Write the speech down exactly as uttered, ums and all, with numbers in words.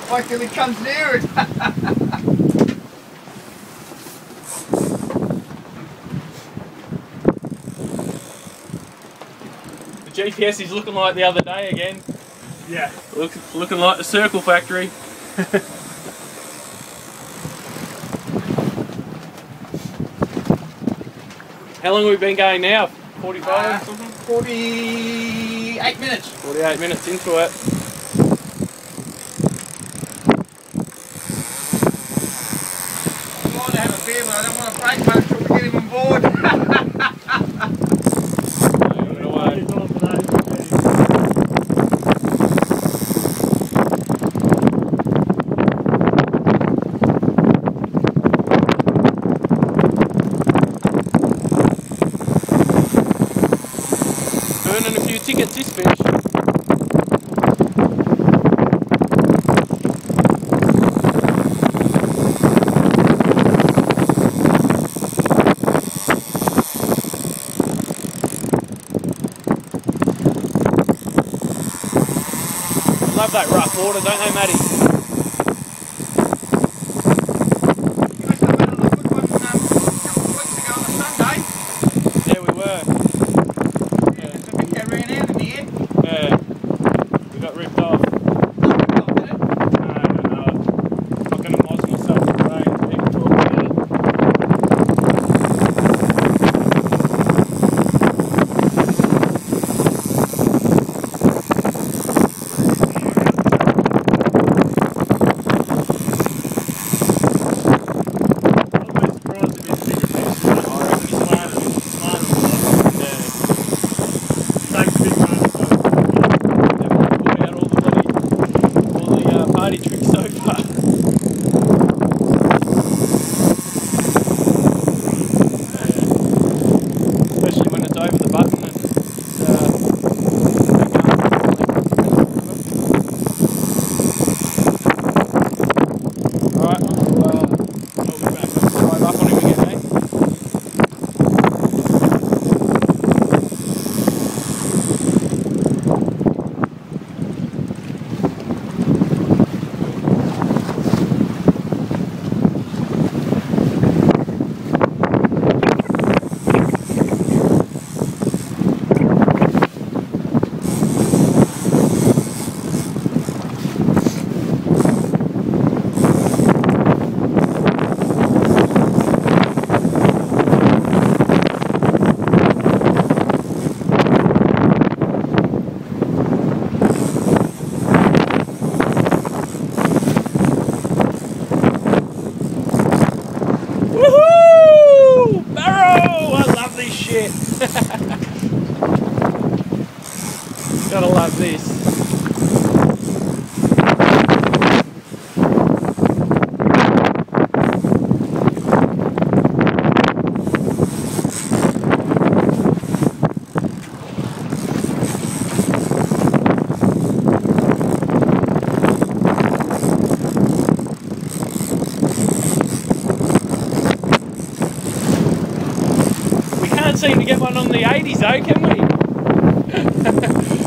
Wait till he comes near it. The G P S is looking like the other day again. Yeah. Look, looking like the Circle Factory. How long have we been going now? forty-five Uh, or something? forty-eight minutes. forty-eight minutes into it. I'm going to have a beer, but I don't want to break much until we get him on board. Burning a few tickets this fish. Love that rough water, don't they, Matty? You must have been on a good one um, a couple of weeks ago on a Sunday. Yeah, we were. Yeah, so we ran out in the end. Yeah. We got ripped off. Oh, did it? No, no, no. I'm not going to moz myself today. Even talk about it. Party trick so far. Yeah. Especially when it's over the button and it's, uh, Alright, I'll, uh, I'll be back. Drive up on him again, eh? Woohoo! Barrow! I love this shit. Gotta love this. Can't seem to get one on the eighties though, can we?